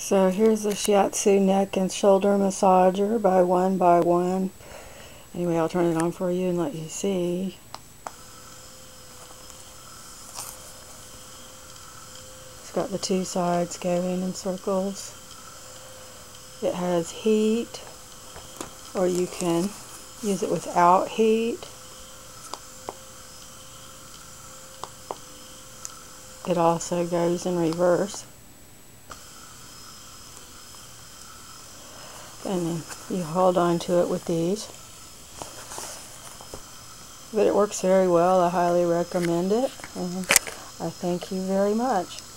So here's the Shiatsu neck and shoulder massager by 1BYONE. Anyway, I'll turn it on for you and let you see. It's got the two sides going in circles. It has heat, or you can use it without heat. It also goes in reverse. And then you hold on to it with these. But it works very well. I highly recommend it. And I thank you very much.